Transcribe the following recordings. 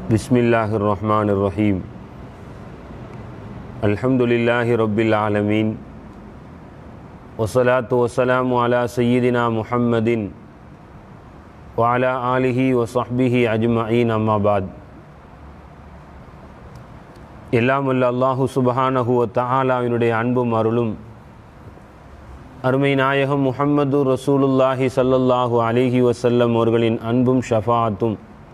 बिस्मिल्लाहिर्रहमानिर्रहीम अल्हम्दुलिल्लाहि रब्बिल आलमीन वस्सलातु वस्सलामु अला सय्यिदिना मुहम्मदिन व अला आलिहि व सहबिहि अज्मईन अम्मा बाद। எல்லாம் வல்ல அல்லாஹு சுப்ஹானஹு வ தஆலாவினுடைய அன்பும் அருளும் அருமை நாயகம் முஹம்மது ரசூலுல்லாஹி ஸல்லல்லாஹு அலைஹி வஸல்லம் அவர்களின் அன்பும் ஷஃபாஅத்தும்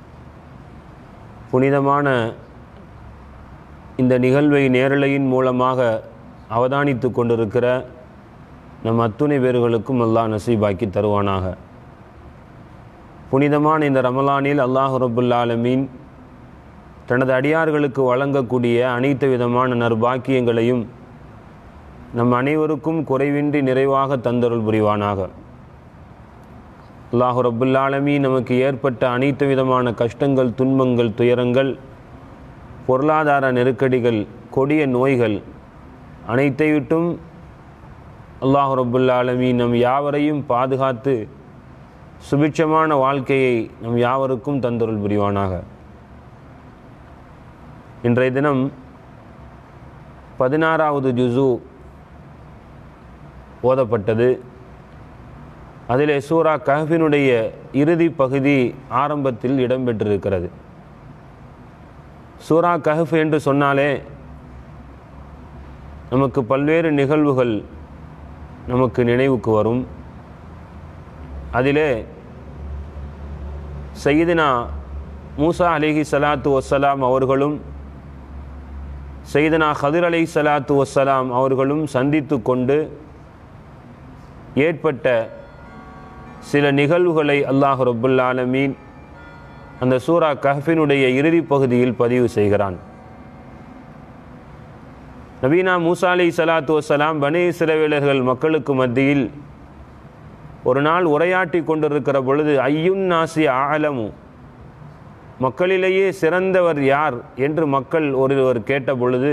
புனிதமான இந்த நிகழ்வை நேரலையின் மூலமாக அவதானித்து கொண்டிருக்கிற நம் அத்துணை பேர்களுக்கும் அல்லாஹ் நசீபாக்கி தருவானாக। புனிதமான இந்த ரமலானில் அல்லாஹ் ரப்புல் ஆலமீன் தனது அடியார்களுக்கு வழங்கக்கூடிய அனைத்து விதமான நற்பாக்கியங்களையும் நம் அனைவருக்கும் குறைவின்றி நிறைவாக தந்தருள் புரிவானாக। அல்லாஹ் ரப்புல் ஆலமீன் நமக்கு ஏற்பட்ட அனைத்து விதமான கஷ்டங்கள், துன்பங்கள், துயரங்கள், பொருளாதார நெருக்கடிகள், கொடிய நோய்கள் அனைத்தை விட்டும் அல்லாஹ் ரப்புல் ஆலமீன் நம் யாவரையும் பாதுகாத்து சுபிட்சமான வாழ்க்கையை நம் யாவருக்கும் தந்தருள் புரிவானாக। இன்றைய தினம் 16வது ஜுஸு ஓதப்பட்டது। அதிலே சூரா கஹ்ஃபினுடைய இறுதி பகுதி ஆரம்பத்தில் இடம்பெற்றிருக்கிறது। சூரா கஹ்ஃப் என்று சொன்னாலே நமக்கு பல்வேறு நிகழ்வுகள் நமக்கு நினைவுக்கு வரும்। அதிலே சையதுனா மூசா அலைஹி ஸலாத்து வஸ்ஸலாம் அவர்களும் சையதுனா ஹதிர் அலைஹி ஸலாத்து வஸ்ஸலாம் அவர்களும் சந்தித்து கொண்டு ஏற்பட்ட சில நிகழ்வுகளை அல்லாஹ் ரப்புல் ஆலமீன் அந்த சூரா கஹ்ஃபினுடைய இறுதி பகுதியில் பதிவு செய்கிறான்। நபீனா மூசா அலைஹி ஸலாத்து வஸ்ஸலாம் பனி இஸ்ரவேலர்கள் மக்களுக்கு மத்தியில் ஒரு நாள் உரையாற்றி கொண்டிருக்கிற பொழுது ஐயுன் நாசி ஆலமு, மக்களிலேயே சிறந்தவர் யார் என்று மக்கள் ஒருவர் கேட்ட பொழுது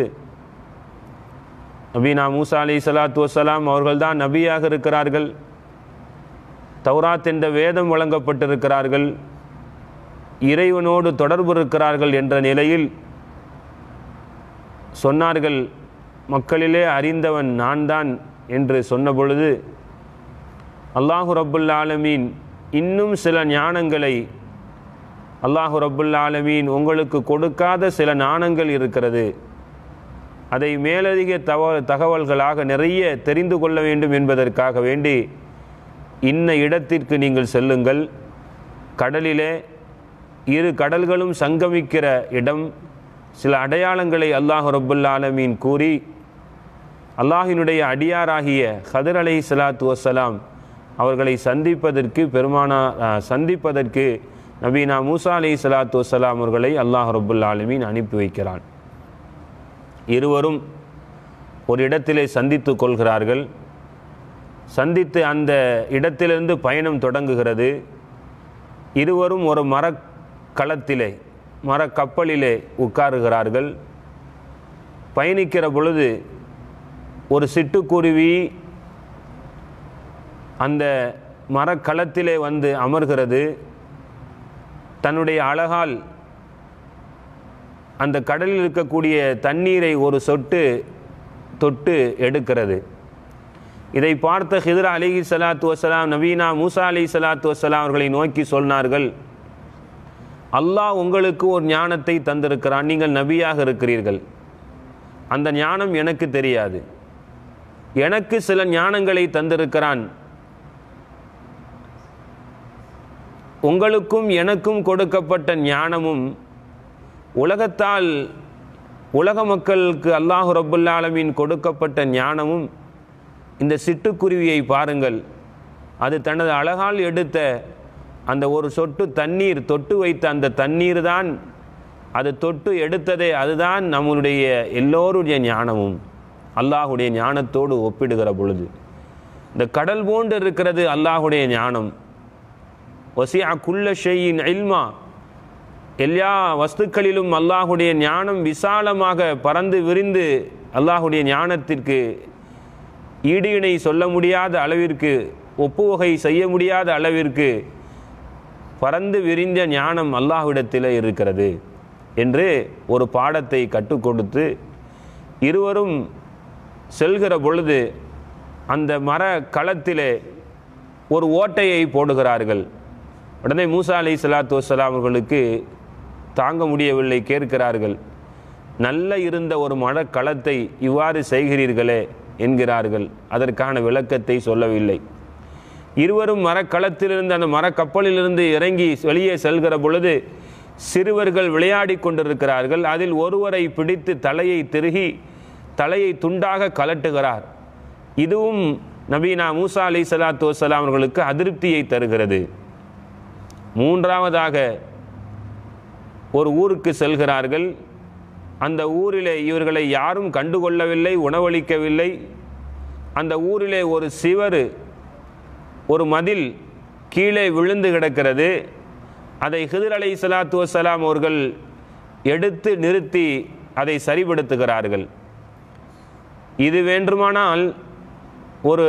நபீனா மூசா அலைஹி ஸலாத்து வஸ்ஸலாம் அவர்கள்தான் நபியாக இருக்கிறார்கள், தௌராத் என்ற வேதம் வழங்கப்பட்டிருக்கிறார்கள், இறைவனோடு தொடர்பு இருக்கிறார்கள் என்ற நிலையில் சொன்னார்கள், மக்களிலே அறிந்தவன் நான் தான் என்று சொன்ன பொழுது அல்லாஹு ரப்புல் ஆலமீன் இன்னும் சில ஞானங்களை அல்லாஹு ரப்புல் ஆலமீன் உங்களுக்கு கொடுக்காத சில ஞானங்கள் இருக்கிறது, அதை மேலதிக தகவல்களாக நிறைய தெரிந்து கொள்ள வேண்டும் என்பதற்காக வேண்டி இன்ன இடத்திற்கு நீங்கள் செல்லுங்கள், கடலிலே இரு கடல்களும் சங்கமிக்கிற இடம், சில அடையாளங்களை அல்லாஹ் ரப்புல் ஆலமீன் கூறி அல்லாஹினுடைய அடியாராகிய ஹதிர் அலைஹி ஸலாத்து வஸ்ஸலாம் அவர்களை சந்திப்பதற்கு நபீனா மூசா அலைஹி ஸலாத்து வஸ்ஸலாம் அவர்களை அல்லாஹ் ரப்புல் ஆலமீன் அனுப்பி வைக்கிறான்। இருவரும் ஒரு இடத்திலே சந்தித்து கொள்கிறார்கள்। சந்தித்து அந்த இடத்திலிருந்து பயணம் தொடங்குகிறது। இருவரும் ஒரு மரக்கலத்திலே மரக்கப்பலிலே உட்காருகிறார்கள்। பயணிக்கிற பொழுது ஒரு சிட்டுக்குருவி அந்த மரக்கலத்திலே வந்து அமர்கிறது। தன்னுடைய அழகால் அந்த கடலில் இருக்கக்கூடிய தண்ணீரை ஒரு சொட்டு தொட்டு எடுக்கிறது। இதை பார்த்த ஹிதர் அலைஹி ஸலாத்து வஸ்ஸலாம் நபீனா மூசா அலைஹி ஸலாத்து வஸ்ஸலாம் அவர்களை நோக்கி சொன்னார்கள், அல்லாஹ் உங்களுக்கு ஒரு ஞானத்தை தந்திருக்கிறான், நீங்கள் நபியாக இருக்கிறீர்கள், அந்த ஞானம் எனக்கு தெரியாது, எனக்கு சில ஞானங்களை தந்திருக்கிறான், உங்களுக்கும் எனக்கும் கொடுக்கப்பட்ட ஞானமும் உலகத்தால் உலக மக்களுக்கு அல்லாஹ் ரப்புல் ஆலமீன் கொடுக்கப்பட்ட ஞானமும் இந்த சிட்டுக்குருவியை பாருங்கள், அது தனது அழகால் எடுத்த அந்த ஒரு சொட்டு தண்ணீர், தொட்டு வைத்த அந்த தண்ணீர் தான், அது தொட்டு எடுத்ததே அதுதான் நம்முடைய எல்லோருடைய ஞானமும் அல்லாஹுடைய ஞானத்தோடு ஒப்பிடுகிற பொழுது இந்த கடல் போன்று இருக்கிறது அல்லாஹுடைய ஞானம்। வசிஅ குல்ல ஷைஇன் இல்மா, எல்லா வஸ்துக்களிலும் அல்லாஹுடைய ஞானம் விசாலமாக பறந்து விரிந்து அல்லாஹுடைய ஞானத்திற்கு ஈடு இணை சொல்ல முடியாத அளவிற்கு, ஒப்புவகை செய்ய முடியாத அளவிற்கு பறந்து விரிந்த ஞானம் அல்லாஹ்விடத்தில் இருக்கிறது। என்று ஒரு பாடத்தை கற்றுக் கொடுத்து இருவரும் செல்கிற பொழுது அந்த மர களத்திலே ஒரு ஓட்டையை போடுகிறார்கள். உடனே மூசா அலைஹிஸ்ஸலாத்து வஸ்ஸலாம் அவர்களுக்கு தாங்க முடியவில்லை, கேட்கிறார்கள். நல்ல இருந்த ஒரு மரக்களத்தை இவ்வாறு செய்கிறீர்களே என்கிறார்கள். அதற்கான விளக்கத்தை சொல்லவில்லை. இருவரும் மரக்களத்திலிருந்து அந்த மரக்கப்பலிலிருந்து இறங்கி வெளியே செல்கிற பொழுது சிறுவர்கள் விளையாடி கொண்டிருக்கிறார்கள். அதில் ஒருவரை பிடித்து தலையை திருகி தலையை துண்டாக கலட்டுகிறார். இதுவும் நபீனா மூசா அலைஹிஸ்ஸலாத்து வஸ்ஸலாம் அவர்களுக்கு அதிருப்தியை தருகிறது. மூன்றாவதாக ஒரு ஊருக்கு செல்கிறார்கள். அந்த ஊரிலே இவர்களை யாரும் கண்டுகொள்ளவில்லை, உணவளிக்கவில்லை. அந்த ஊரிலே ஒரு சிவரு, ஒரு மதில் கீழே விழுந்து கிடக்கிறது. அதை ஹிதர் அலைஹிஸ்ஸலாத்து வஸ்ஸலாம் அவர்கள் எடுத்து நிறுத்தி அதை சரிபடுத்துகிறார்கள். இது வேண்டுமானால் ஒரு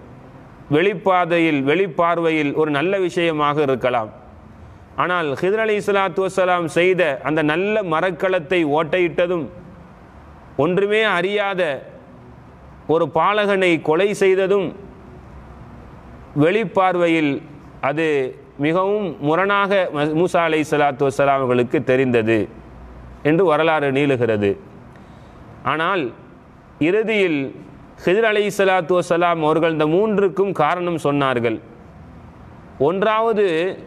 வெளிப்பார்வையில் ஒரு நல்ல விஷயமாக இருக்கலாம். ஆனால் ஹிதர் அலைஹிஸ்ஸலாத்து வஸ்ஸலாம் செய்த அந்த நல்ல மரக்களத்தை ஓட்டையிட்டதும், ஒன்றுமே அறியாத ஒரு பாலகனை கொலை செய்ததும் வெளிப்பார்வையில் அது மிகவும் முரணாக மூசா அலைஹிஸ்ஸலாத்து வஸ்ஸலாம் அவர்களுக்கு தெரிந்தது என்று வரலாறு நீளுகிறது. ஆனால் இறுதியில் ஹிதர் அலைஹிஸ்ஸலாத்து வஸ்ஸலாம் அவர்கள் இந்த மூன்றுக்கும் காரணம் சொன்னார்கள். ஒன்றாவது,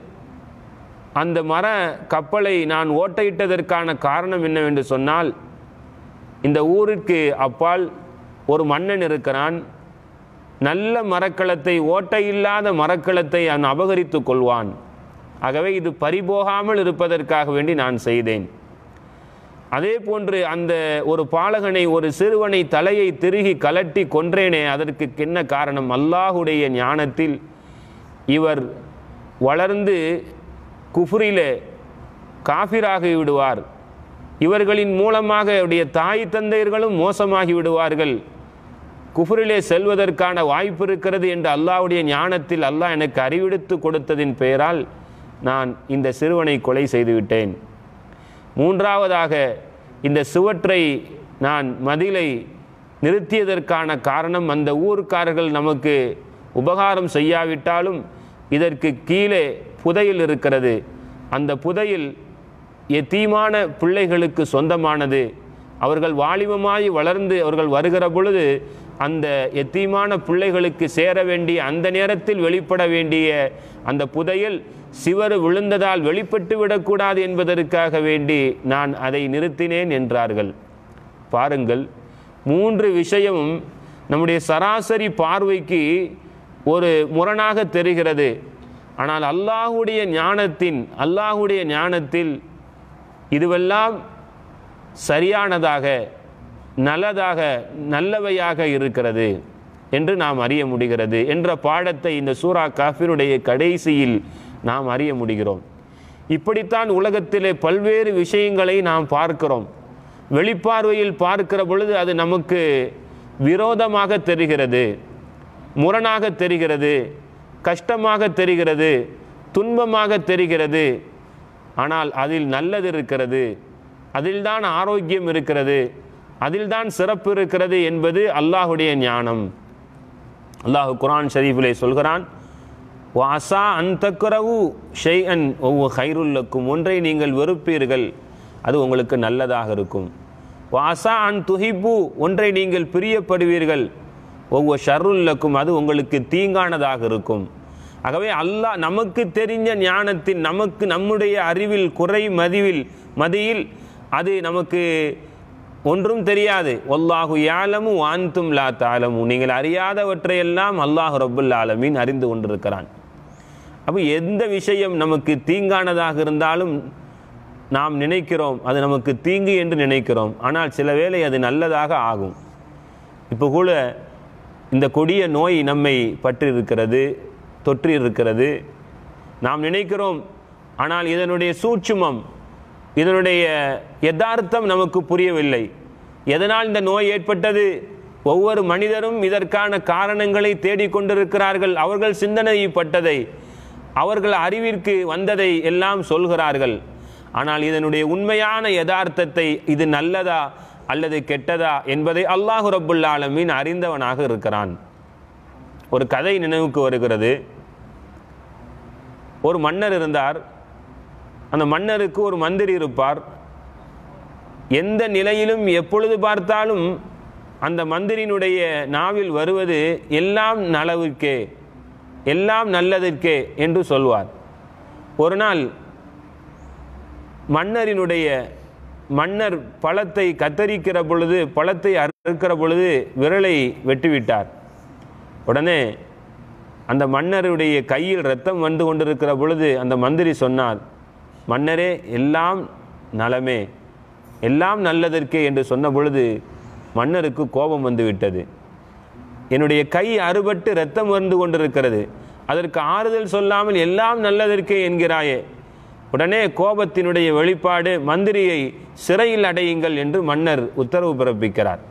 அந்த மர கப்பலை நான் ஓட்டையிட்டதற்கான காரணம் என்னவென்று சொன்னால், இந்த ஊருக்கு அப்பால் ஒரு மன்னன் இருக்கிறான். நல்ல மரக்களத்தை, ஓட்டையில்லாத மரக்களத்தை அவன் அபகரித்து கொள்வான். ஆகவே இது பறிபோகாமல் இருப்பதற்காக வேண்டி நான் செய்தேன். அதே போன்று அந்த ஒரு பாலகனை, ஒரு சிறுவனை தலையை திருகி கலட்டி கொன்றேனே, அதற்கு என்ன காரணம்? அல்லாஹுடைய ஞானத்தில் இவர் வளர்ந்து குஃப்ரிலே காஃபிராகி விடுவார், இவர்களின் மூலமாக அவருடைய தாய் தந்தையர்களும் மோசமாகி விடுவார்கள், குஃப்ரிலே செல்வதற்கான வாய்ப்பு இருக்கிறது என்று அல்லாஹ்வுடைய ஞானத்தில் அல்லாஹ் எனக்கு அறிவிடுத்து கொடுத்ததின் பெயரால் நான் இந்த சிறுவனை கொலை செய்துவிட்டேன். மூன்றாவதாக, இந்த சுவற்றை நான் மதிலை நிறுத்தியதற்கான காரணம், அந்த ஊர்க்காரர்கள் நமக்கு உபகாரம் செய்யாவிட்டாலும் இதற்கு கீழே புதையில் இருக்கிறது. அந்த புதையில் யதீமான பிள்ளைகளுக்கு சொந்தமானது. அவர்கள் வாலிபமாய் வளர்ந்து அவர்கள் வருகிற பொழுது அந்த யதீமான பிள்ளைகளுக்கு சேர வேண்டிய, அந்த நேரத்தில் வெளிப்பட வேண்டிய அந்த புதையல் சிவரு விழுந்ததால் வெளிப்பட்டு விடக்கூடாது என்பதற்காக வேண்டி நான் அதை நிறுத்தினேன் என்றார்கள். பாருங்கள், மூன்று விஷயமும் நம்முடைய சராசரி பார்வைக்கு ஒரு முரணாக தெரிகிறது. ஆனால் அல்லாஹுடைய ஞானத்தில் இதுவெல்லாம் சரியானதாக, நல்லவையாக இருக்கிறது என்று நாம் அறிய முடிகிறது என்ற பாடத்தை இந்த சூரா காஃபிருடைய கடைசியில் நாம் அறிய முடிகிறோம். இப்படித்தான் உலகத்திலே பல்வேறு விஷயங்களை நாம் பார்க்கிறோம். வெளிப்பார்வையில் பார்க்கிற பொழுது அது நமக்கு விரோதமாக தெரிகிறது, முரணாக தெரிகிறது, கஷ்டமாக தெரிகிறது, துன்பமாக தெரிகிறது. ஆனால் அதில் நல்லது இருக்கிறது, அதில்தான் ஆரோக்கியம் இருக்கிறது, அதில்தான் சிறப்பு இருக்கிறது என்பது அல்லாஹுடைய ஞானம். அல்லாஹ் குர்ஆன் ஷரீஃபிலே சொல்கிறான், வாசா அன்தக்ரவு ஷைஅன் ஒவ்வொரு ஹைருல்லக்கும், ஒன்றை நீங்கள் வெறுப்பீர்கள், அது உங்களுக்கு நல்லதாக இருக்கும். வாசா அன் துஹிப்பு, ஒன்றை நீங்கள் பிரியப்படுவீர்கள், ஒவ்வொரு ஷர்ருல்லக்கும், அது உங்களுக்கு தீங்கானதாக இருக்கும். ஆகவே அல்லாஹ் நமக்கு தெரிஞ்ச ஞானத்தின், நமக்கு நம்முடைய அறிவில் குறை மதியில் அது நமக்கு ஒன்றும் தெரியாது. வல்லாஹு யஅலமு வ அன்தும் லா தஅலமு, நீங்கள் அறியாதவற்றையெல்லாம் அல்லாஹ் ரப்புல் ஆலமீன் அறிந்து கொண்டிருக்கிறான். அப்போ எந்த விஷயம் நமக்கு தீங்கானதாக இருந்தாலும் நாம் நினைக்கிறோம் அது நமக்கு தீங்கு என்று நினைக்கிறோம். ஆனால் சில வேளை அது நல்லதாக ஆகும். இப்போ கூட இந்த கொடிய நோய் நம்மை பற்றிருக்கிறது, தொற்றி இருக்கிறது, நாம் நினைக்கிறோம். ஆனால் இதனுடைய சூட்சுமம், இதனுடைய யதார்த்தம் நமக்கு புரியவில்லை. எதனால் இந்த நோய் ஏற்பட்டது? ஒவ்வொரு மனிதரும் இதற்கான காரணங்களை தேடிக்கொண்டிருக்கிறார்கள். அவர்கள் சிந்தனைப்பட்டதை, அவர்கள் அறிவிற்கு வந்ததை எல்லாம் சொல்கிறார்கள். ஆனால் இதனுடைய உண்மையான யதார்த்தத்தை இது நல்லதா அல்லது கெட்டதா என்பதை அல்லாஹ் ரப்புல் ஆலமீன் அறிந்தவனாக இருக்கிறான். ஒரு கதை நினைவுக்கு வருகிறது. ஒரு மன்னர் இருந்தார். அந்த மன்னருக்கு ஒரு மந்திரி இருப்பார். எந்த நிலையிலும் எப்பொழுது பார்த்தாலும் அந்த மந்திரியினுடைய நாவில் வருவது எல்லாம் நலவிற்கே, எல்லாம் நல்லதற்கே என்று சொல்வார். ஒரு நாள் மன்னர் பழத்தை கத்தரிக்கிற பொழுது, பழத்தை அறுக்கிற பொழுது விரலை வெட்டிவிட்டார். உடனே அந்த மன்னருடைய கையில் இரத்தம் வந்து கொண்டிருக்கிற பொழுது அந்த மந்திரி சொன்னார், மன்னரே எல்லாம் நலமே, எல்லாம் நல்லதற்கே என்று சொன்ன பொழுது மன்னருக்கு கோபம் வந்து விட்டது. என்னுடைய கை அறுபட்டு இரத்தம் வந்து கொண்டிருக்கிறது, அதற்கு ஆறுதல் சொல்லாமல் எல்லாம் நல்லதற்கே என்கிறாயே. உடனே கோபத்தினுடைய வெளிப்பாடு, மந்திரியை சிறையில் அடையுங்கள் என்று மன்னர் உத்தரவு பிறப்பிக்கிறார்.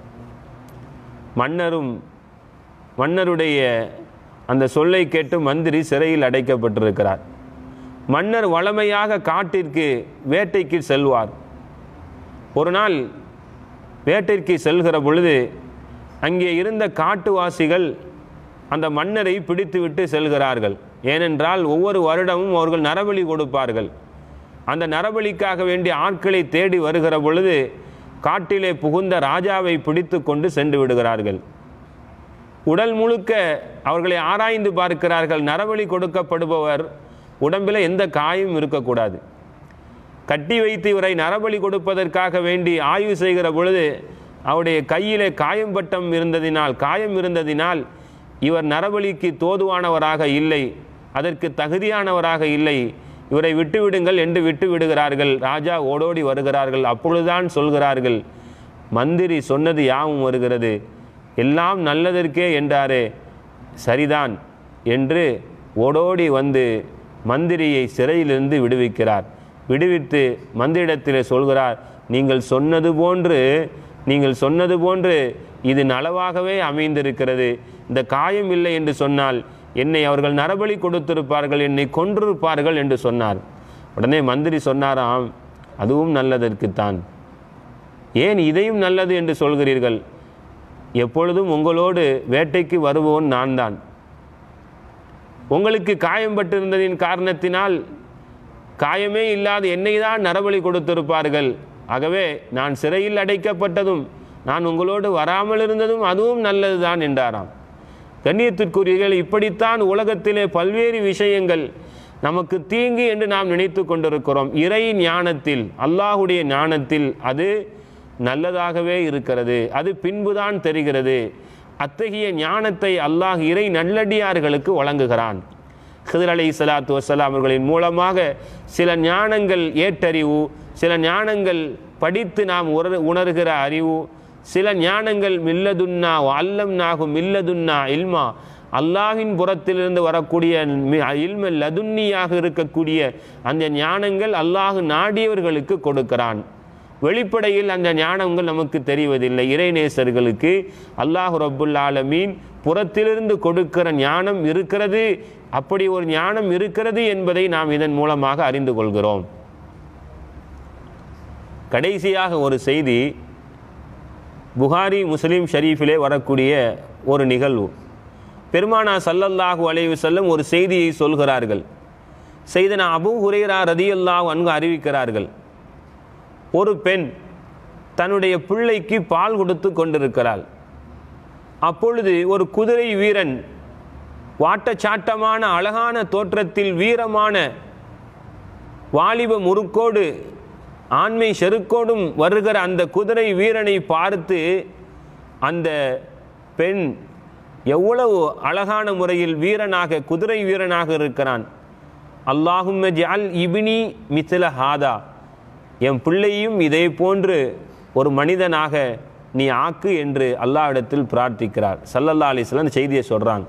மன்னருடைய அந்த சொல்லை கேட்டு மந்திரி சிறையில் அடைக்கப்பட்டிருக்கிறார். மன்னர் வழமையாக காட்டிற்கு வேட்டைக்கு செல்வார். ஒரு நாள் வேட்டைக்கு செல்கிற பொழுது அங்கே இருந்த காட்டுவாசிகள் அந்த மன்னரை பிடித்துவிட்டு செல்கிறார்கள். ஏனென்றால் ஒவ்வொரு வருடமும் அவர்கள் நரபலி கொடுப்பார்கள். அந்த நரபலிக்காக வேண்டிய ஆட்களை தேடி வருகிற பொழுது காட்டிலே புகுந்த ராஜாவை பிடித்து கொண்டு சென்று விடுகிறார்கள். உடல் முழுக்க அவர்களை ஆராய்ந்து பார்க்கிறார்கள். நரபலி கொடுக்கப்படுபவர் உடம்பில் எந்த காயும் இருக்கக்கூடாது. கட்டி வைத்து இவரை நரபலி கொடுப்பதற்காக வேண்டி ஆய்வு செய்கிற பொழுது அவருடைய கையிலே காயம் இருந்ததினால் இவர் நரபலிக்கு தோதுவானவராக இல்லை, அதற்கு தகுதியானவராக இல்லை, இவரை விட்டுவிடுங்கள் என்று விட்டு விடுகிறார்கள். ராஜா ஓடோடி வருகிறார்கள். அப்பொழுதுதான் சொல்கிறார்கள், மந்திரி சொன்னது யாவும் வருகிறது, எல்லாம் நல்லதற்கே என்றாரே, சரிதான் என்று ஓடோடி வந்து மந்திரியை சிறையிலிருந்து விடுவிக்கிறார். விடுவித்து மந்திரிடத்தில் சொல்கிறார், நீங்கள் சொன்னது போன்று இது நலவாகவே அமைந்திருக்கிறது. இந்த காயம் இல்லை என்று சொன்னால் என்னை அவர்கள் நரபலி கொடுத்திருப்பார்கள், என்னை கொன்றிருப்பார்கள் என்று சொன்னார். உடனே மந்திரி சொன்னாராம், அதுவும் நல்லதற்குத்தான், ஏன் இதையும் நல்லது என்று சொல்கிறீர்கள்? எப்பொழுதும் உங்களோடு வேட்டைக்கு வருவோன் நான் தான். உங்களுக்கு காயம் பட்டிருந்ததின் காரணத்தினால் காயமே இல்லாத என்னை தான் நரபலி கொடுத்திருப்பார்கள். ஆகவே நான் சிறையில் அடைக்கப்பட்டதும் நான் உங்களோடு வராமல் இருந்ததும் அதுவும் நல்லதுதான் என்றாராம். கண்ணியத்திற்குரியவர்கள், இப்படித்தான் உலகத்திலே பல்வேறு விஷயங்கள் நமக்கு தீங்கு என்று நாம் நினைத்து கொண்டிருக்கிறோம். இறை ஞானத்தில், அல்லாஹுடைய ஞானத்தில் அது நல்லதாகவே இருக்கிறது, அது பின்புதான் தெரிகிறது. அத்தகைய ஞானத்தை அல்லாஹ் இறை நல்லடியார்களுக்கு வழங்குகிறான். ஹிதர் அலைஹிஸ்ஸலாத்து வஸ்ஸலாம் அவர்களின் மூலமாக சில ஞானங்கள் ஏற்றறிவு, சில ஞானங்கள் படித்து நாம் உணர்கிற அறிவு, சில ஞானங்கள் மில்லதுன்னா அல்லம்னாகும் மில்லதுன்னா இல்மா, அல்லாஹின் புறத்திலிருந்து வரக்கூடிய இல்ம லதுன்னியாக இருக்கக்கூடிய அந்த ஞானங்கள் அல்லாஹ் நாடியவர்களுக்கு கொடுக்கிறான். வெளிப்படையில் அந்த ஞானங்கள் நமக்கு தெரிவதில்லை. இறைநேசர்களுக்கு அல்லாஹ் ரப்புல் ஆலமீன் புறத்திலிருந்து கொடுக்கிற ஞானம் இருக்கிறது. அப்படி ஒரு ஞானம் இருக்கிறது என்பதை நாம் இதன் மூலமாக அறிந்து கொள்கிறோம். கடைசியாக ஒரு செய்தி, புகாரி முஸ்லிம் ஷரீஃபிலே வரக்கூடிய ஒரு நிகழ்வு. பெருமானா ஸல்லல்லாஹு அலைஹி வஸல்லம் ஒரு செய்தியை சொல்கிறார்கள். செய்தனா அபூ ஹுரைரா ரதியல்லாஹு அன்ஹு அறிவிக்கிறார்கள், ஒரு பெண் தன்னுடைய பிள்ளைக்கு பால் கொடுத்து கொண்டிருக்கிறாள். அப்பொழுது ஒரு குதிரை வீரன், வாட்டச்சாட்டமான அழகான தோற்றத்தில் வீரமான வாலிப முறுக்கோடு ஆண்மை செருக்கோடும் வருகிற அந்த குதிரை வீரனை பார்த்து அந்த பெண் எவ்வளவு அழகான முறையில் வீரனாக, குதிரை வீரனாக இருக்கிறான். அல்லாஹும்ம ஜஅல் இப்னி மித்ல ஹாதா, என் பிள்ளையும் இதே போன்று ஒரு மனிதனாக நீ ஆக்கு என்று அல்லாஹ்விடத்தில் பிரார்த்திக்கிறார். ஸல்லல்லாஹு அலைஹி வஸல்லம் செய்தியை சொல்கிறாங்க.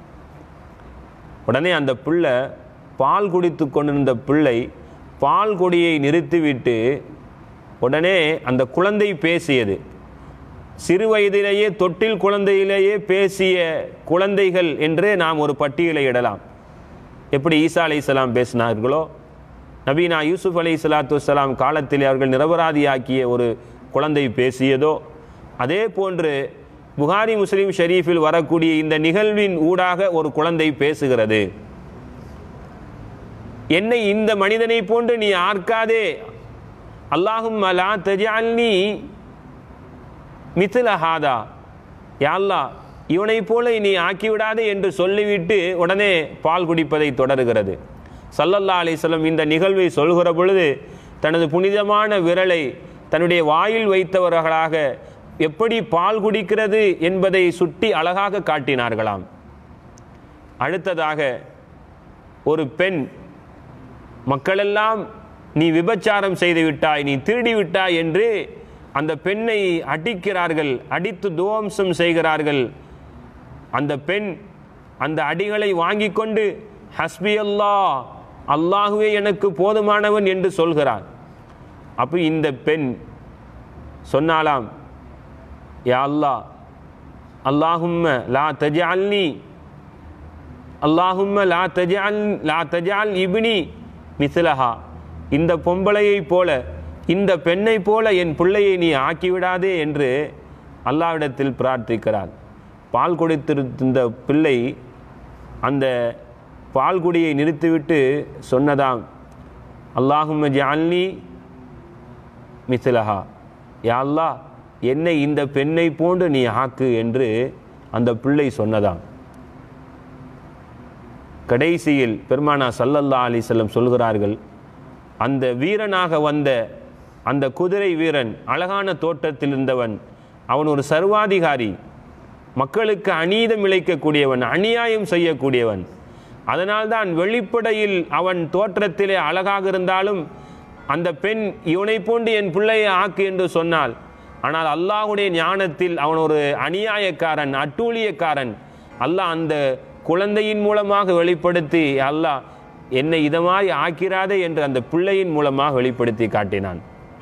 உடனே அந்த பிள்ளை, பால் குடித்து கொண்டிருந்த பிள்ளை பால் கொடியை நிறுத்திவிட்டு உடனே அந்த குழந்தை பேசியது. சிறு வயதிலேயே, தொட்டில் குழந்தையிலேயே பேசிய குழந்தைகள் என்று நாம் ஒரு பட்டியலை இடலாம். எப்படி ஈசா அலைஹிஸ்ஸலாம் பேசினார்களோ நபீனா யூசுப் அலைஹிஸ்ஸலாத்து வஸ்ஸலாம் காலத்தில் அவர்கள் நிரபராதியாக்கிய ஒரு குழந்தை பேசியதோ, அதே போன்று புகாரி முஸ்லிம் ஷரீஃபில் வரக்கூடிய இந்த நிகழ்வின் ஊடாக ஒரு குழந்தை பேசுகிறது. என்னை இந்த மனிதனை போன்று நீ ஆர்க்காதே, அல்லாஹும்ம லா தஜஅல்னி மித்ல ஹாதா, யா அல்லாஹ் இவனை போல நீ ஆக்கிவிடாதே என்று சொல்லிவிட்டு உடனே பால் குடிப்பதை தொடர்கிறது. ஸல்லல்லாஹு அலைஹி வஸல்லம் இந்த நிகழ்வை சொல்கிற பொழுது தனது புனிதமான விரலை தன்னுடைய வாயில் வைத்தவர்களாக எப்படி பால் குடிக்கிறது என்பதை சுட்டி அழகாக காட்டினார்களாம். அடுத்ததாக ஒரு பெண், மக்களெல்லாம் நீ விபச்சாரம் செய்து விட்டாய், நீ திருடி விட்டாய் என்று அந்த பெண்ணை அடிக்கிறார்கள், அடித்து துவம்சம் செய்கிறார்கள். அந்த பெண் அந்த அடிகளை வாங்கி கொண்டு ஹஸ்பி அல்லாஹ், அல்லாஹுவே எனக்கு போதுமானவன் என்று சொல்கிறார். அப்போ இந்த பெண் சொன்னாலாம், யா அல்லாஹ் அல்லாஹும்ம லா தஜஅல்னி, அல்லாஹும்ம லா தஜஅல் இப்னி மிஸ்லஹா, இந்த பொம்பளையை போல, இந்த பெண்ணை போல என் பிள்ளையை நீ ஆக்கிவிடாதே என்று அல்லாஹ்விடத்தில் பிரார்த்திக்கிறார். பால் கொடுத்திருந்த பிள்ளை அந்த பால்குடியை நிறுத்திவிட்டு சொன்னதாம், அல்லாஹும்ம ஜஅல்னி மிஸ்லஹா, யா அல்லாஹ் என்னை இந்த பெண்ணை போன்று நீ ஆக்கு என்று அந்த பிள்ளை சொன்னதாம். கடைசியில் பெருமானா ஸல்லல்லாஹு அலைஹி வஸல்லம் சொல்கிறார்கள், அந்த வீரனாக வந்த அந்த குதிரை வீரன் அழகான தோற்றத்தில் இருந்தவன், அவன் ஒரு சர்வாதிகாரி, மக்களுக்கு அநீதம் இழைக்கக்கூடியவன், அநியாயம் செய்யக்கூடியவன். அதனால்தான் வெளிப்படையில் அவன் தோற்றத்திலே அழகாக இருந்தாலும் அந்த பெண் இவனை போன்று என் பிள்ளையை ஆக்கு என்று சொன்னாள். ஆனால் அல்லாஹ்வுடைய ஞானத்தில் அவன் ஒரு அநியாயக்காரன், அட்டூழியக்காரன். அல்லாஹ் அந்த குழந்தையின் மூலமாக வெளிப்படுத்தி, அல்லாஹ் என்னை இதமாய் ஆக்கிறாதே என்று அந்த பிள்ளையின் மூலமாக வெளிப்படுத்தி காட்டினான்.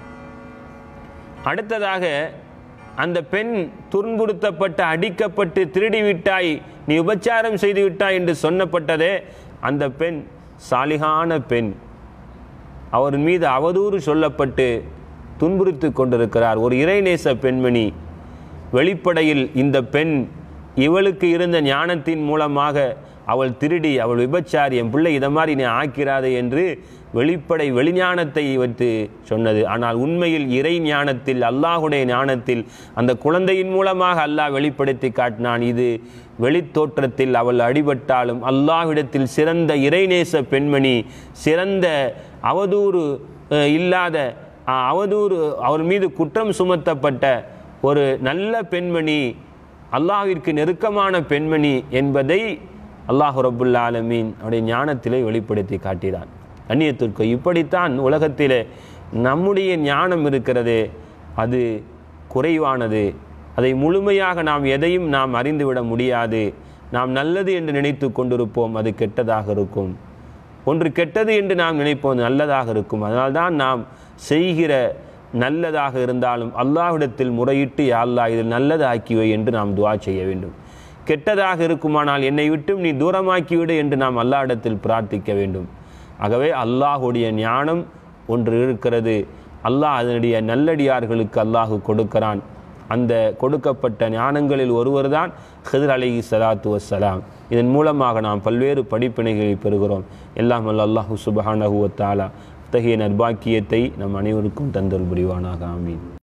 அடுத்ததாக அந்த பெண் துன்புறுத்தப்பட்டு அடிக்கப்பட்டு திருடிவிட்டாய், நீ உபச்சாரம் செய்து விட்டாய் என்று சொன்னப்பட்டதே, அந்த பெண் சாலிகான பெண், அவர் மீது அவதூறு சொல்லப்பட்டு துன்புறுத்தி கொண்டிருக்கிறார். ஒரு இறைநேச பெண்மணி. வெளிப்படையில் இந்த பெண் இவளுக்கு இருந்த ஞானத்தின் மூலமாக அவள் திருடி, அவள் விபச்சாரி, என் பிள்ளை இதை மாதிரி நீ ஆக்கிறாதே என்று வெளிப்படை வெளிஞானத்தை வைத்து சொன்னது. ஆனால் உண்மையில் இறை ஞானத்தில், அல்லாஹுடைய ஞானத்தில் அந்த குழந்தையின் மூலமாக அல்லாஹ் வெளிப்படுத்தி காட்டினான். இது வெளித்தோற்றத்தில் அவள் அடிபட்டாலும் அல்லாஹ்விடத்தில் சிறந்த இறைநேச பெண்மணி, சிறந்த அவதூறு இல்லாத, அவதூறு அவர் மீது குற்றம் சுமத்தப்பட்ட ஒரு நல்ல பெண்மணி, அல்லாஹ்விற்கு நெருக்கமான பெண்மணி என்பதை அல்லாஹ் ரப்புல் ஆலமீன் அவருடைய ஞானத்திலே வெளிப்படுத்தி காட்டினான். அந்நியத்திற்கு இப்படித்தான் உலகத்திலே நம்முடைய ஞானம் இருக்கிறதே, அது குறைவானது. அதை முழுமையாக நாம் எதையும் நாம் அறிந்துவிட முடியாது. நாம் நல்லது என்று நினைத்து கொண்டிருப்போம், அது கெட்டதாக இருக்கும். ஒன்று கெட்டது என்று நாம் நினைப்போம், நல்லதாக இருக்கும். அதனால்தான் நாம் செய்கிற நல்லதாக இருந்தாலும் அல்லாஹ்விடத்தில் முறையிட்டு, யா அல்லாஹ் இது நல்லது ஆக்கிவை என்று நாம் துஆ செய்ய வேண்டும். கெட்டதாக இருக்குமானால் என்னை விட்டும் நீ தூரமாக்கிவிடு என்று நாம் அல்லாஹ்விடத்தில் பிரார்த்திக்க வேண்டும். ஆகவே அல்லாஹுடைய ஞானம் ஒன்று இருக்கிறது. அல்லாஹ் அதனுடைய நல்லடியார்களுக்கு அல்லாஹ் கொடுக்கிறான். அந்த கொடுக்கப்பட்ட ஞானங்களில் ஒருவர் தான் ஹித்ர் அலைஹிஸ்ஸலாத்து வஸ்ஸலாம். இதன் மூலமாக நாம் பல்வேறு படிப்பினைகளை பெறுகிறோம். எல்லாம் அல்லாஹ் சுப்ஹானஹு வ தஆலா அத்தகைய நற்பாக்கியத்தை நம் அனைவருக்கும் தந்தருள் புரிவானாக. ஆமீன்.